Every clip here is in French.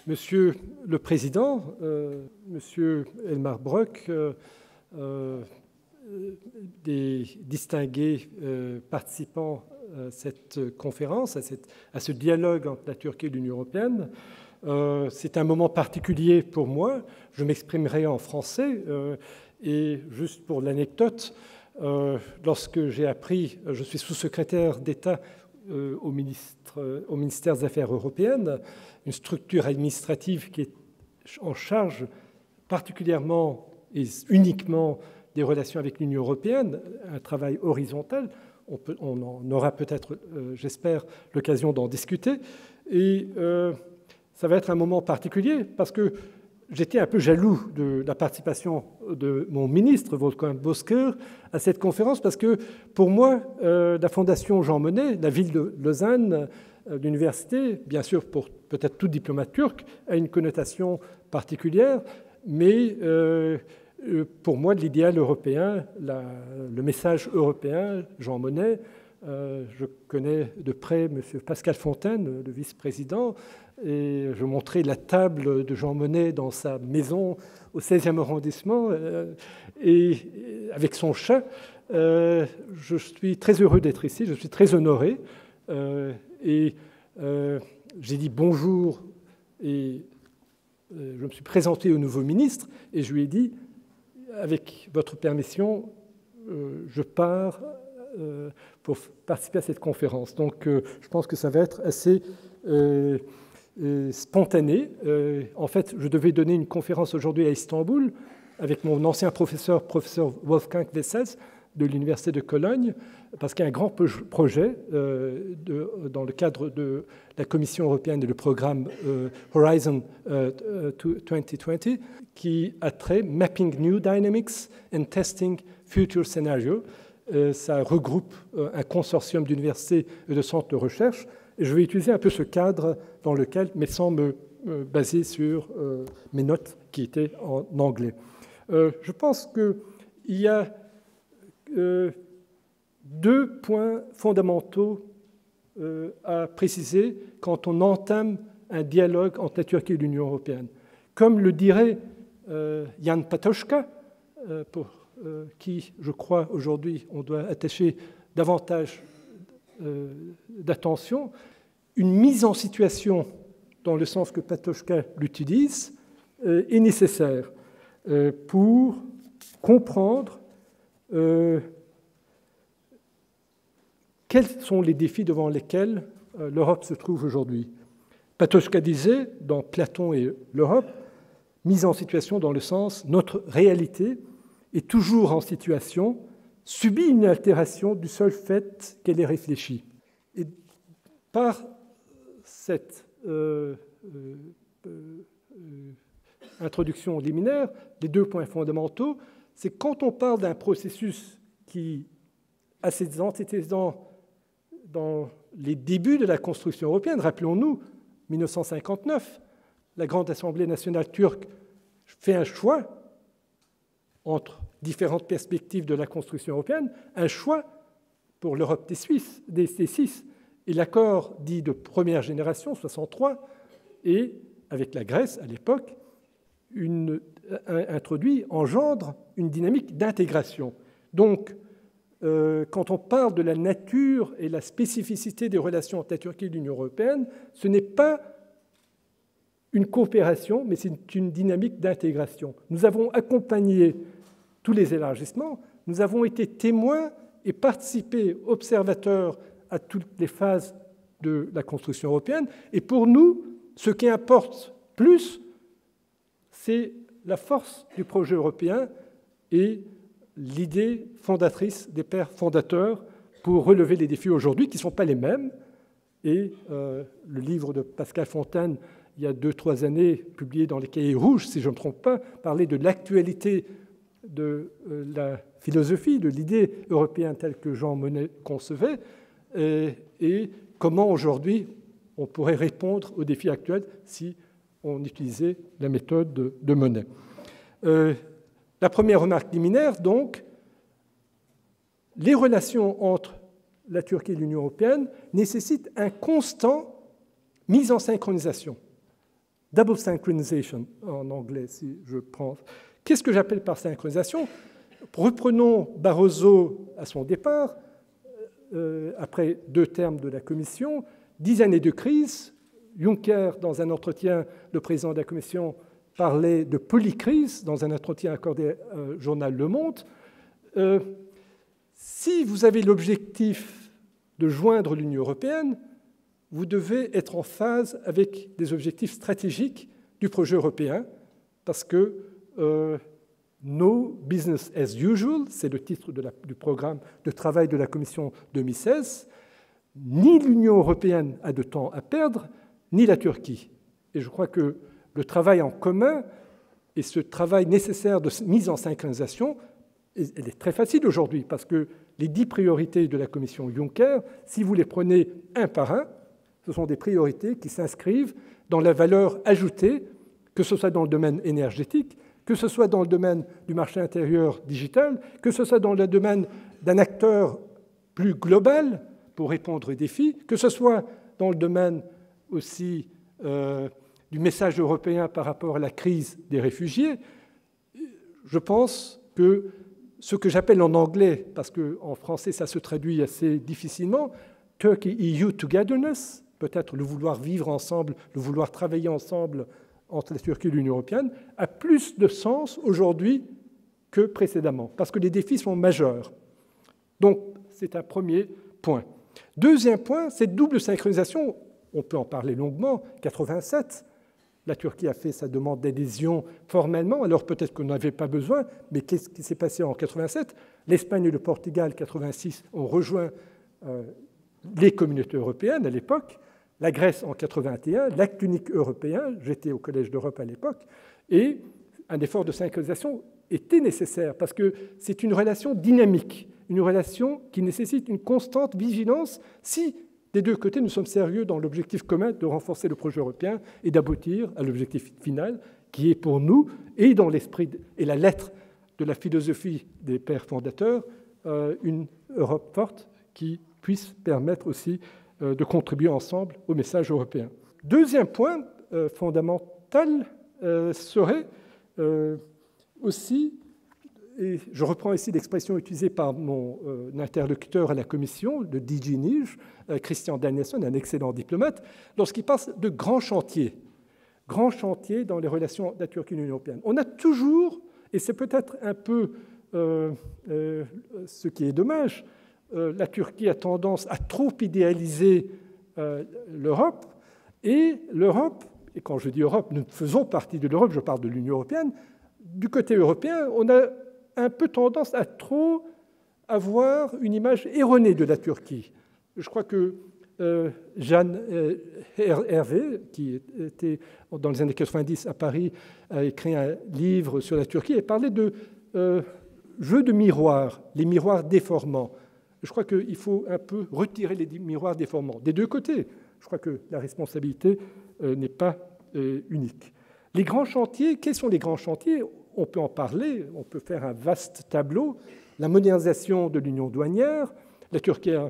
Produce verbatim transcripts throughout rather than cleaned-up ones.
Monsieur le Président, euh, Monsieur Elmar Brok, euh, euh, des distingués euh, participants à cette conférence, à, cette, à ce dialogue entre la Turquie et l'Union européenne, euh, c'est un moment particulier pour moi. Je m'exprimerai en français euh, et juste pour l'anecdote, euh, lorsque j'ai appris, je suis sous-secrétaire d'État euh, au, ministre, au ministère des Affaires européennes, une structure administrative qui est en charge particulièrement et uniquement des relations avec l'Union européenne, un travail horizontal. On, peut, on en aura peut-être, euh, j'espère, l'occasion d'en discuter. Et euh, ça va être un moment particulier parce que j'étais un peu jaloux de la participation de mon ministre, Wolfgang Bosquer, à cette conférence parce que pour moi, euh, la Fondation Jean Monnet, la ville de Lausanne, euh, l'université, bien sûr pour peut-être tout diplomate turc, a une connotation particulière, mais euh, pour moi, l'idéal européen, la, le message européen, Jean Monnet, euh, je connais de près M. Pascal Fontaine, le vice-président, et je montrais la table de Jean Monnet dans sa maison au seizième arrondissement, euh, et avec son chat. Euh, je suis très heureux d'être ici, je suis très honoré, euh, et euh, j'ai dit bonjour, et euh, je me suis présenté au nouveau ministre, et je lui ai dit, avec votre permission, euh, je pars euh, pour participer à cette conférence. Donc, euh, je pense que ça va être assez euh, euh, spontané. Euh, en fait, je devais donner une conférence aujourd'hui à Istanbul avec mon ancien professeur, professeur Wolfgang Wessels, de l'Université de Cologne, parce qu'il y a un grand projet euh, de, dans le cadre de la Commission européenne et le programme euh, Horizon euh, deux mille vingt qui a trait Mapping New Dynamics and Testing Future Scenarios. Euh, ça regroupe euh, un consortium d'universités et de centres de recherche. Et je vais utiliser un peu ce cadre dans lequel, mais sans me euh, baser sur euh, mes notes qui étaient en anglais. Euh, je pense qu'il y a Euh, deux points fondamentaux euh, à préciser quand on entame un dialogue entre la Turquie et l'Union européenne. Comme le dirait euh, Jan Patočka, euh, pour euh, qui, je crois, aujourd'hui, on doit attacher davantage euh, d'attention, une mise en situation, dans le sens que Patočka l'utilise, euh, est nécessaire euh, pour comprendre Euh, quels sont les défis devant lesquels euh, l'Europe se trouve aujourd'hui? Patočka disait, dans Platon et l'Europe, mise en situation dans le sens notre réalité est toujours en situation, subit une altération du seul fait qu'elle est réfléchie. Et par cette euh, euh, euh, introduction liminaire, les deux points fondamentaux, c'est quand on parle d'un processus qui a ses antécédents dans les débuts de la construction européenne. Rappelons-nous, mille neuf cent cinquante-neuf, la Grande Assemblée nationale turque fait un choix entre différentes perspectives de la construction européenne, un choix pour l'Europe des Suisses, des, des six, et l'accord dit de première génération, soixante-trois, et avec la Grèce à l'époque, une introduit, engendre une dynamique d'intégration. Donc, euh, quand on parle de la nature et la spécificité des relations entre la Turquie et l'Union européenne, ce n'est pas une coopération, mais c'est une dynamique d'intégration. Nous avons accompagné tous les élargissements, nous avons été témoins et participé, observateurs à toutes les phases de la construction européenne. Et pour nous, ce qui importe plus, c'est la force du projet européen et l'idée fondatrice des pères fondateurs pour relever les défis aujourd'hui qui ne sont pas les mêmes. Et euh, le livre de Pascal Fontaine, il y a deux, trois années, publié dans les Cahiers rouges, si je ne me trompe pas, parlait de l'actualité de euh, la philosophie, de l'idée européenne telle que Jean Monnet concevait, et, et comment aujourd'hui on pourrait répondre aux défis actuels si on utilisait la méthode de, de Monnet. Euh, la première remarque liminaire, donc, les relations entre la Turquie et l'Union européenne nécessitent un constant mise en synchronisation double synchronization en anglais, si je prends. Qu'est-ce que j'appelle par synchronisation? Reprenons Barroso à son départ, euh, après deux termes de la Commission, dix années de crise. Juncker, dans un entretien, le président de la Commission, parlait de polycrise dans un entretien accordé au journal Le Monde. Euh, si vous avez l'objectif de joindre l'Union européenne, vous devez être en phase avec des objectifs stratégiques du projet européen, parce que euh, No business as usual, c'est le titre de la, du programme de travail de la Commission deux mille seize, ni l'Union européenne a de temps à perdre, ni la Turquie. Et je crois que le travail en commun et ce travail nécessaire de mise en synchronisation, elle est très facile aujourd'hui, parce que les dix priorités de la Commission Juncker, si vous les prenez un par un, ce sont des priorités qui s'inscrivent dans la valeur ajoutée, que ce soit dans le domaine énergétique, que ce soit dans le domaine du marché intérieur digital, que ce soit dans le domaine d'un acteur plus global pour répondre aux défis, que ce soit dans le domaine aussi euh, du message européen par rapport à la crise des réfugiés. Je pense que ce que j'appelle en anglais, parce qu'en français ça se traduit assez difficilement, Turkey-E U Togetherness, peut-être le vouloir vivre ensemble, le vouloir travailler ensemble entre la Turquie et l'Union européenne, a plus de sens aujourd'hui que précédemment, parce que les défis sont majeurs. Donc, c'est un premier point. Deuxième point, cette double synchronisation, on peut en parler longuement, quatre-vingt-sept, la Turquie a fait sa demande d'adhésion formellement, alors peut-être qu'on n'avait pas besoin, mais qu'est-ce qui s'est passé en quatre-vingt-sept? L'Espagne et le Portugal, quatre-vingt-six, ont rejoint euh, les communautés européennes à l'époque, la Grèce en quatre-vingt-un, l'acte unique européen, j'étais au Collège d'Europe à l'époque, et un effort de synchronisation était nécessaire parce que c'est une relation dynamique, une relation qui nécessite une constante vigilance si des deux côtés nous sommes sérieux dans l'objectif commun de renforcer le projet européen et d'aboutir à l'objectif final qui est pour nous, et dans l'esprit et la lettre de la philosophie des pères fondateurs, une Europe forte qui puisse permettre aussi de contribuer ensemble au message européen. Deuxième point euh, fondamental euh, serait euh, aussi, et je reprends ici l'expression utilisée par mon euh, interlocuteur à la Commission, le D G N I J, euh, Christian Danielsson, un excellent diplomate, lorsqu'il passe de grands chantiers, grands chantiers dans les relations de la Turquie et de l'Union européenne. On a toujours, et c'est peut-être un peu euh, euh, ce qui est dommage, Euh, la Turquie a tendance à trop idéaliser euh, l'Europe, et l'Europe, et quand je dis Europe, nous faisons partie de l'Europe, je parle de l'Union européenne, du côté européen, on a un peu tendance à trop avoir une image erronée de la Turquie. Je crois que euh, Jeanne euh, Hervé, qui était dans les années quatre-vingt-dix à Paris, a écrit un livre sur la Turquie et parlait de euh, jeu de miroirs, les miroirs déformants. Je crois qu'il faut un peu retirer les miroirs déformants des deux côtés. Je crois que la responsabilité euh, n'est pas euh, unique. Les grands chantiers, quels sont les grands chantiers? On peut en parler, on peut faire un vaste tableau. La modernisation de l'union douanière. La Turquie a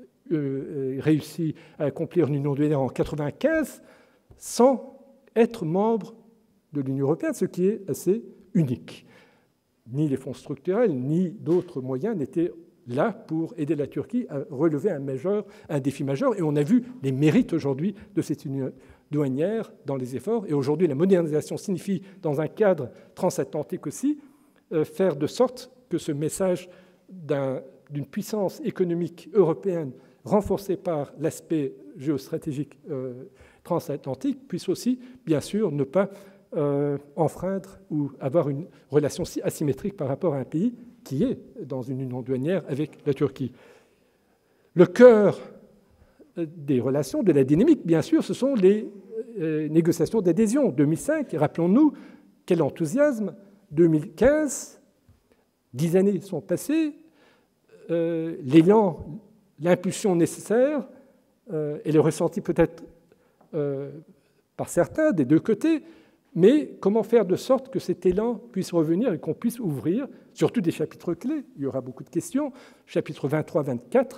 euh, réussi à accomplir une union douanière en mille neuf cent quatre-vingt-quinze sans être membre de l'Union européenne, ce qui est assez unique. Ni les fonds structurels, ni d'autres moyens n'étaient là pour aider la Turquie à relever un, majeur, un défi majeur. Et on a vu les mérites aujourd'hui de cette union douanière dans les efforts. Et aujourd'hui, la modernisation signifie, dans un cadre transatlantique aussi, euh, faire de sorte que ce message d'un, d'une puissance économique européenne renforcée par l'aspect géostratégique euh, transatlantique puisse aussi, bien sûr, ne pas euh, enfreindre ou avoir une relation asymétrique par rapport à un pays qui est dans une union douanière avec la Turquie. Le cœur des relations, de la dynamique, bien sûr, ce sont les euh, négociations d'adhésion. deux mille cinq, rappelons-nous, quel enthousiasme. deux mille quinze, dix années sont passées, euh, l'élan, l'impulsion nécessaire, euh, elle est ressentie peut-être euh, par certains des deux côtés, mais comment faire de sorte que cet élan puisse revenir et qu'on puisse ouvrir, surtout des chapitres clés, il y aura beaucoup de questions, chapitres vingt-trois vingt-quatre,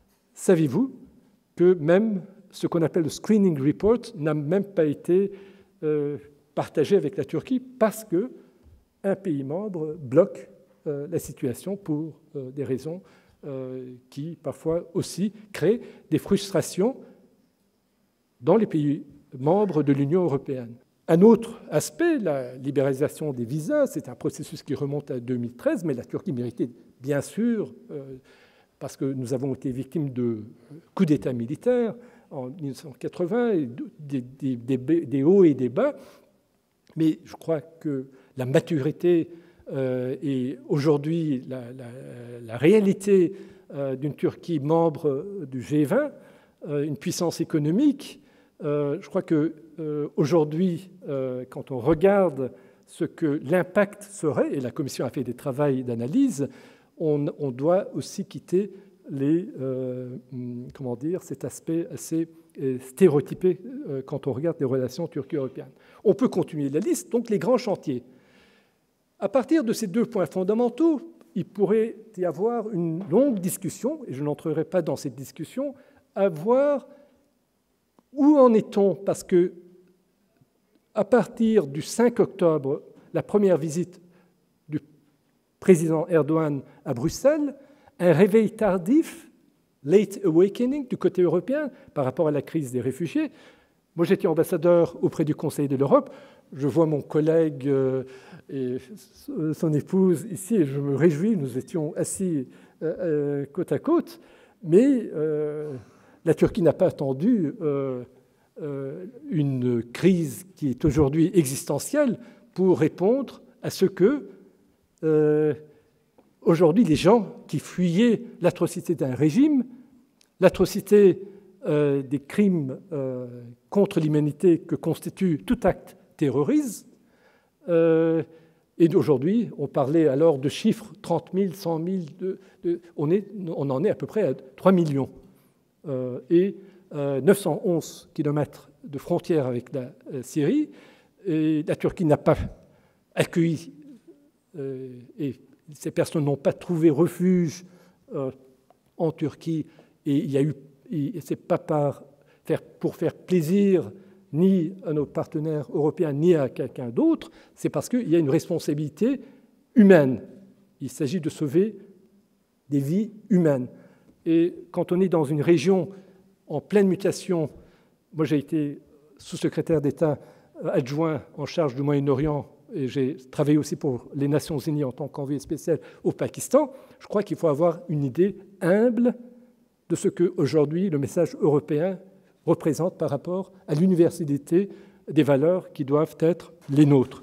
savez-vous que même ce qu'on appelle le screening report n'a même pas été euh, partagée avec la Turquie parce qu'un pays membre bloque euh, la situation pour euh, des raisons euh, qui parfois aussi créent des frustrations dans les pays membres de l'Union européenne. Un autre aspect, la libéralisation des visas, c'est un processus qui remonte à deux mille treize, mais la Turquie méritait bien sûr, euh, parce que nous avons été victimes de coups d'État militaires en mille neuf cent quatre-vingts, et des, des, des, des hauts et des bas, mais je crois que la maturité euh, et aujourd'hui la, la, la réalité euh, d'une Turquie membre du G vingt, euh, une puissance économique, euh, je crois que Euh, aujourd'hui, euh, quand on regarde ce que l'impact serait, et la Commission a fait des travaux d'analyse, on, on doit aussi quitter les, euh, comment dire, cet aspect assez euh, stéréotypé euh, quand on regarde les relations turco-européennes. On peut continuer la liste, donc les grands chantiers. À partir de ces deux points fondamentaux, il pourrait y avoir une longue discussion, et je n'entrerai pas dans cette discussion, à voir où en est-on, parce que à partir du cinq octobre, la première visite du président Erdogan à Bruxelles, un réveil tardif, late awakening du côté européen par rapport à la crise des réfugiés. Moi, j'étais ambassadeur auprès du Conseil de l'Europe. Je vois mon collègue et son épouse ici et je me réjouis. Nous étions assis côte à côte, mais la Turquie n'a pas attendu une crise qui est aujourd'hui existentielle pour répondre à ce que, euh, aujourd'hui, les gens qui fuyaient l'atrocité d'un régime, l'atrocité euh, des crimes euh, contre l'humanité que constitue tout acte terroriste, euh, et d'aujourd'hui, on parlait alors de chiffres trente mille, cent mille, de, de, on, est, on en est à peu près à trois millions. Euh, et Euh, neuf cent onze kilomètres de frontière avec la euh, Syrie, et la Turquie n'a pas accueilli, euh, et ces personnes n'ont pas trouvé refuge euh, en Turquie, et il y a eu, et c'est pas par faire, pour faire plaisir ni à nos partenaires européens ni à quelqu'un d'autre, c'est parce qu'il y a une responsabilité humaine. Il s'agit de sauver des vies humaines. Et quand on est dans une région en pleine mutation, moi j'ai été sous-secrétaire d'État adjoint en charge du Moyen-Orient et j'ai travaillé aussi pour les Nations Unies en tant qu'envoyé spécial au Pakistan. Je crois qu'il faut avoir une idée humble de ce qu'aujourd'hui le message européen représente par rapport à l'universalité des valeurs qui doivent être les nôtres.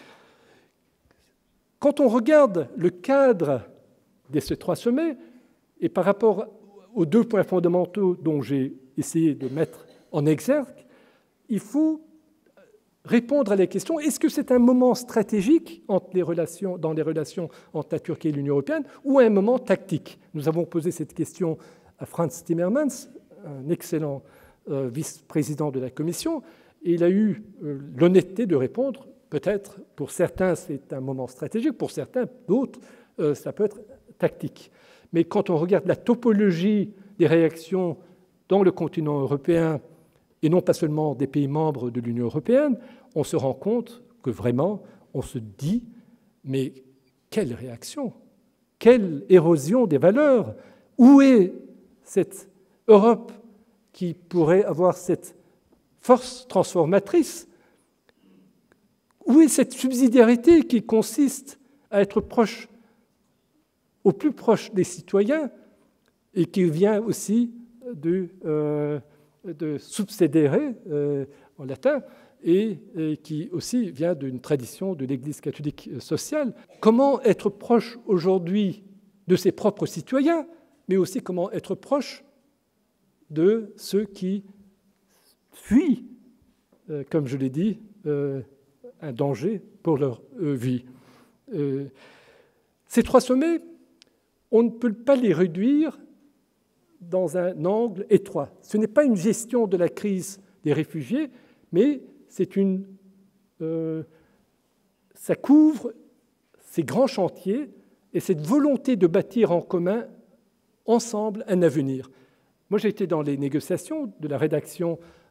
Quand on regarde le cadre de ces trois sommets et par rapport aux deux points fondamentaux dont j'ai essayé de mettre en exergue, il faut répondre à la question, est-ce que c'est un moment stratégique entre les relations, dans les relations entre la Turquie et l'Union européenne ou un moment tactique? Nous avons posé cette question à Frans Timmermans, un excellent euh, vice-président de la Commission, et il a eu euh, l'honnêteté de répondre, peut-être pour certains c'est un moment stratégique, pour certains, d'autres, euh, ça peut être tactique. Mais quand on regarde la topologie des réactions dans le continent européen, et non pas seulement des pays membres de l'Union européenne, on se rend compte que vraiment, on se dit, mais quelle réaction, quelle érosion des valeurs, où est cette Europe qui pourrait avoir cette force transformatrice, où est cette subsidiarité qui consiste à être proche au plus proche des citoyens et qui vient aussi de, euh, de subsedere euh, en latin et, et qui aussi vient d'une tradition de l'Église catholique sociale. Comment être proche aujourd'hui de ses propres citoyens, mais aussi comment être proche de ceux qui fuient, euh, comme je l'ai dit, euh, un danger pour leur euh, vie. Euh, ces trois sommets, on ne peut pas les réduire dans un angle étroit. Ce n'est pas une gestion de la crise des réfugiés, mais c'est une, euh, ça couvre ces grands chantiers et cette volonté de bâtir en commun, ensemble, un avenir. Moi, j'ai été dans les négociations de la rédaction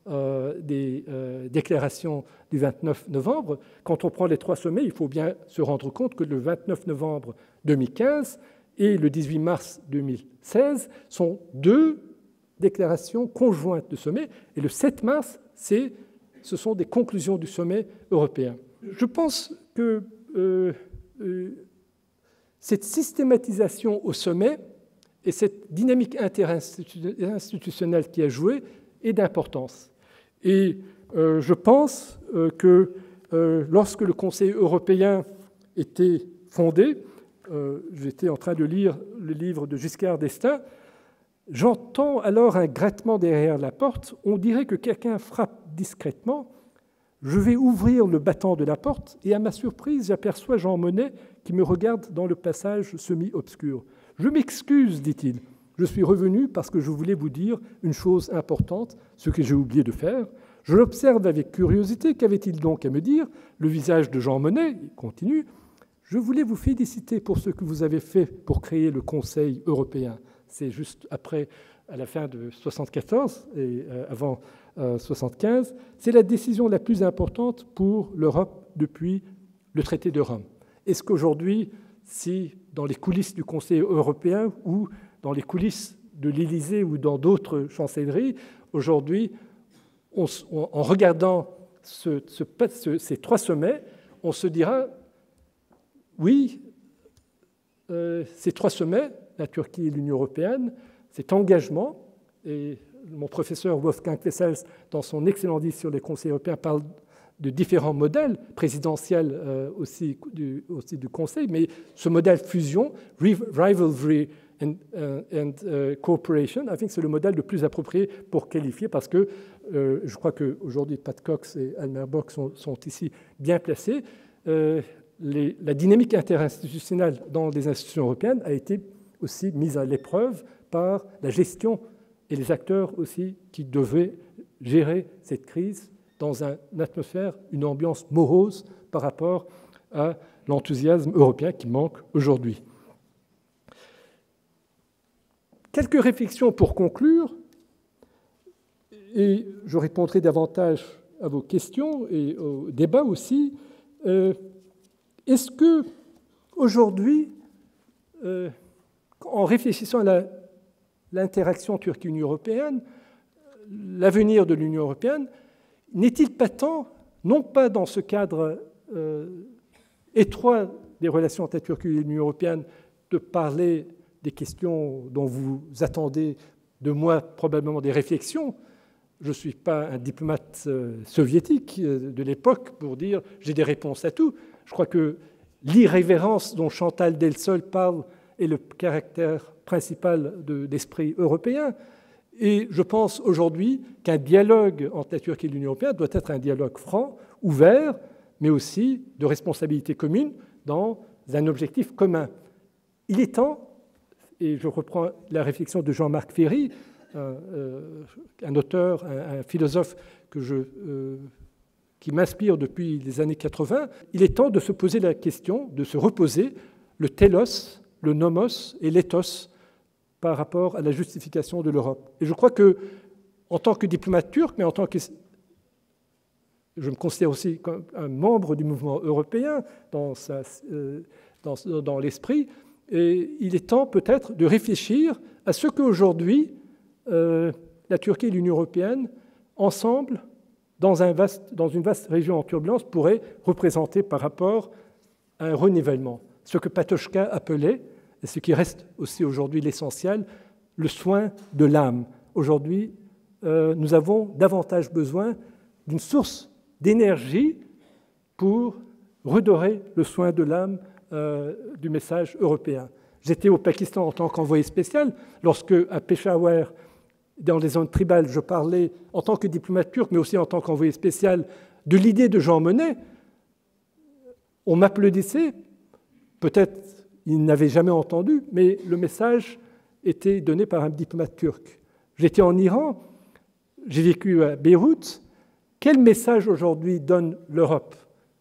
euh, des euh, déclarations du vingt-neuf novembre. Quand on prend les trois sommets, il faut bien se rendre compte que le vingt-neuf novembre deux mille quinze et le dix-huit mars deux mille seize sont deux déclarations conjointes de sommet, et le sept mars, c'est, ce sont des conclusions du sommet européen. Je pense que euh, euh, cette systématisation au sommet et cette dynamique interinstitutionnelle qui a joué est d'importance. Et euh, je pense euh, que euh, lorsque le Conseil européen était fondé, euh, j'étais en train de lire le livre de Giscard d'Estaing, j'entends alors un grattement derrière la porte. On dirait que quelqu'un frappe discrètement. Je vais ouvrir le battant de la porte et à ma surprise, j'aperçois Jean Monnet qui me regarde dans le passage semi-obscur. « Je m'excuse, dit-il. Je suis revenu parce que je voulais vous dire une chose importante, ce que j'ai oublié de faire. Je l'observe avec curiosité. Qu'avait-il donc à me dire ? Le visage de Jean Monnet, il continue. Je voulais vous féliciter pour ce que vous avez fait pour créer le Conseil européen. C'est juste après, à la fin de soixante-quatorze et avant soixante-quinze. C'est la décision la plus importante pour l'Europe depuis le traité de Rome. Est-ce qu'aujourd'hui, si dans les coulisses du Conseil européen ou dans les coulisses de l'Élysée ou dans d'autres chancelleries, aujourd'hui, on, on, en regardant ce, ce, ce, ces trois sommets, on se dira, oui, euh, ces trois sommets, la Turquie et l'Union européenne, cet engagement, et mon professeur Wolfgang Wessels, dans son excellent livre sur les conseils européens, parle de différents modèles présidentiels euh, aussi, du, aussi du Conseil, mais ce modèle fusion, rivalry and, uh, and uh, cooperation, I think c'est le modèle le plus approprié pour qualifier, parce que euh, je crois qu'aujourd'hui Pat Cox et Elmar Brok sont, sont ici bien placés. Euh, les, la dynamique interinstitutionnelle dans les institutions européennes a été aussi mise à l'épreuve par la gestion et les acteurs aussi qui devaient gérer cette crise dans une atmosphère, une ambiance morose par rapport à l'enthousiasme européen qui manque aujourd'hui. Quelques réflexions pour conclure, et je répondrai davantage à vos questions et au débat aussi. Euh, est-ce que aujourd'hui, euh, en réfléchissant à la, l'interaction Turquie-Union européenne, l'avenir de l'Union européenne, n'est-il pas temps, non pas dans ce cadre euh, étroit des relations entre la Turquie et l'Union européenne, de parler des questions dont vous attendez de moi probablement des réflexions. Je ne suis pas un diplomate euh, soviétique euh, de l'époque pour dire j'ai des réponses à tout. Je crois que l'irrévérence dont Chantal Delsol parle est le caractère principal de, d'esprit européen. Et je pense aujourd'hui qu'un dialogue entre la Turquie et l'Union européenne doit être un dialogue franc, ouvert, mais aussi de responsabilité commune dans un objectif commun. Il est temps, et je reprends la réflexion de Jean-Marc Ferry, un, euh, un auteur, un, un philosophe que je, euh, qui m'inspire depuis les années quatre-vingts, il est temps de se poser la question, de se reposer le télos, le nomos et l'éthos par rapport à la justification de l'Europe. Et je crois que, en tant que diplomate turc, mais en tant que... Je me considère aussi comme un membre du mouvement européen dans, sa, euh, dans, dans l'esprit, et il est temps peut-être de réfléchir à ce qu'aujourd'hui, euh, la Turquie et l'Union européenne, ensemble, dans, un vaste, dans une vaste région en turbulence, pourraient représenter par rapport à un renivellement. Ce que Patočka appelait, et ce qui reste aussi aujourd'hui l'essentiel, le soin de l'âme. Aujourd'hui, euh, nous avons davantage besoin d'une source d'énergie pour redorer le soin de l'âme euh, du message européen. J'étais au Pakistan en tant qu'envoyé spécial. Lorsque, à Peshawar, dans les zones tribales, je parlais en tant que diplomate turc, mais aussi en tant qu'envoyé spécial, de l'idée de Jean Monnet, on m'applaudissait. Peut-être il n'avait jamais entendu, mais le message était donné par un diplomate turc. J'étais en Iran, j'ai vécu à Beyrouth. Quel message aujourd'hui donne l'Europe ?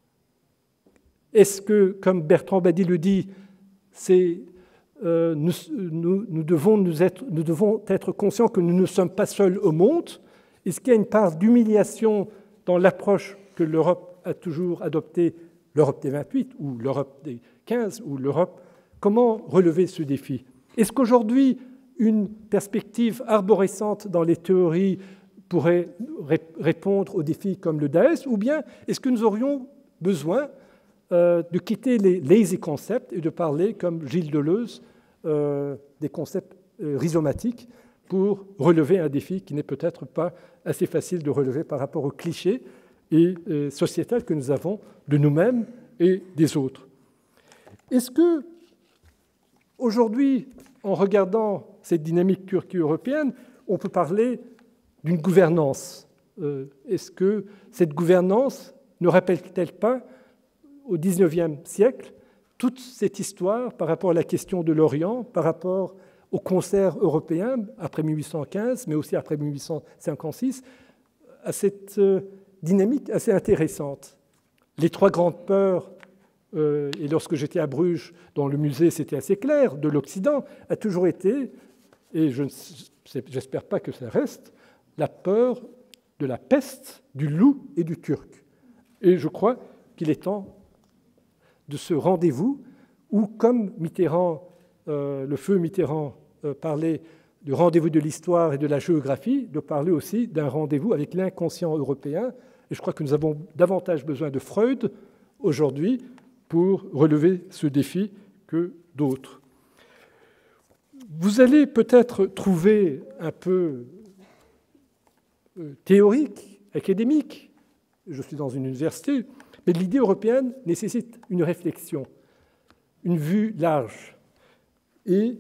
Est-ce que, comme Bertrand Badi le dit, c'est, euh, nous, nous, nous, devons nous, être, nous devons être conscients que nous ne sommes pas seuls au monde Est-ce qu'il y a une part d'humiliation dans l'approche que l'Europe a toujours adoptée, l'Europe des vingt-huit ou l'Europe des quinze ou l'Europe? Comment relever ce défi? Est-ce qu'aujourd'hui, une perspective arborescente dans les théories pourrait répondre aux défis comme le Daesh, ou bien est-ce que nous aurions besoin euh, de quitter les lazy concepts et de parler, comme Gilles Deleuze, euh, des concepts euh, rhizomatiques pour relever un défi qui n'est peut-être pas assez facile de relever par rapport aux clichés et euh, sociétals que nous avons de nous-mêmes et des autres. Est-ce que, aujourd'hui, en regardant cette dynamique turco-européenne, on peut parler d'une gouvernance? euh, Est-ce que cette gouvernance ne rappelle-t-elle pas au dix-neuvième siècle toute cette histoire par rapport à la question de l'Orient, par rapport au concert européen après mille huit cent quinze, mais aussi après mille huit cent cinquante-six, à cette euh, dynamique assez intéressante? Les trois grandes peurs, euh, et lorsque j'étais à Bruges, dans le musée, c'était assez clair, de l'Occident, a toujours été, et je n'espère pas que ça reste, la peur de la peste, du loup et du turc. Et je crois qu'il est temps de ce rendez-vous où, comme Mitterrand, euh, le feu Mitterrand euh, parlait du rendez-vous de l'histoire et de la géographie, de parler aussi d'un rendez-vous avec l'inconscient européen. Et je crois que nous avons davantage besoin de Freud aujourd'hui pour relever ce défi que d'autres. Vous allez peut-être trouver un peu théorique, académique, je suis dans une université, mais l'idée européenne nécessite une réflexion, une vue large. Et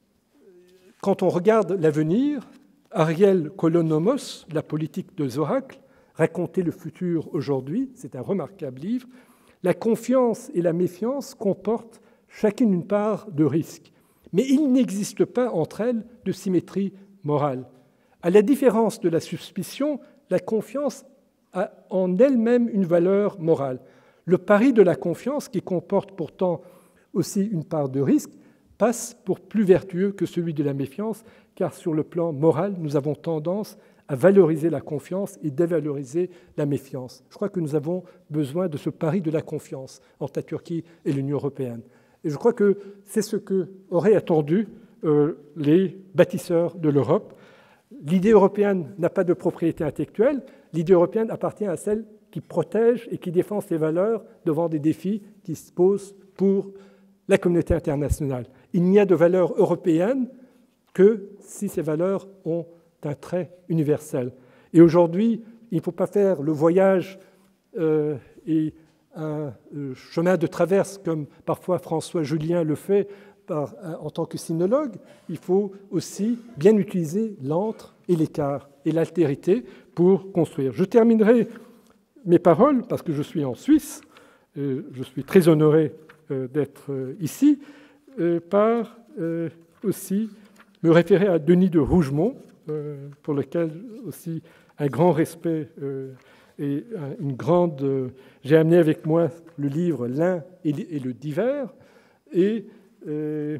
quand on regarde l'avenir, Ariel Kolonomos, La politique de Zoracle, Raconter le futur aujourd'hui, c'est un remarquable livre. La confiance et la méfiance comportent chacune une part de risque, mais il n'existe pas entre elles de symétrie morale. À la différence de la suspicion, la confiance a en elle-même une valeur morale. Le pari de la confiance, qui comporte pourtant aussi une part de risque, passe pour plus vertueux que celui de la méfiance, car sur le plan moral, nous avons tendance à valoriser la confiance et dévaloriser la méfiance. Je crois que nous avons besoin de ce pari de la confiance entre la Turquie et l'Union européenne. Et je crois que c'est ce qu'auraient attendu euh, les bâtisseurs de l'Europe. L'idée européenne n'a pas de propriété intellectuelle. L'idée européenne appartient à celle qui protège et qui défend ses valeurs devant des défis qui se posent pour la communauté internationale. Il n'y a de valeurs européennes que si ces valeurs ont un trait universel. Et aujourd'hui, il ne faut pas faire le voyage euh, et un euh, chemin de traverse comme parfois François Julien le fait par, en tant que sinologue. Il faut aussi bien utiliser l'antre et l'écart et l'altérité pour construire. Je terminerai mes paroles, parce que je suis en Suisse, euh, je suis très honoré euh, d'être euh, ici, euh, par euh, aussi me référer à Denis de Rougemont, euh, pour lequel aussi un grand respect euh, et une grande... Euh, j'ai amené avec moi le livre L'un et le divers, et euh,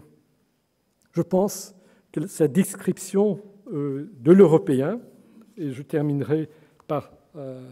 je pense que sa description euh, de l'Européen, et je terminerai par euh,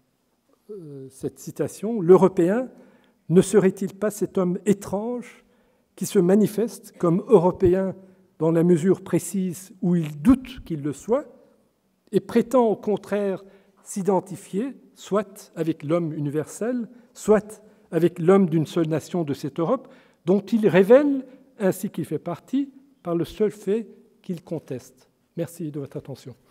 euh, cette citation, « L'Européen ne serait-il pas cet homme étrange qui se manifeste comme Européen dans la mesure précise où il doute qu'il le soit et prétend au contraire s'identifier soit avec l'homme universel, soit avec l'homme d'une seule nation de cette Europe, dont il révèle, ainsi qu'il fait partie, par le seul fait qu'il conteste. » Merci de votre attention.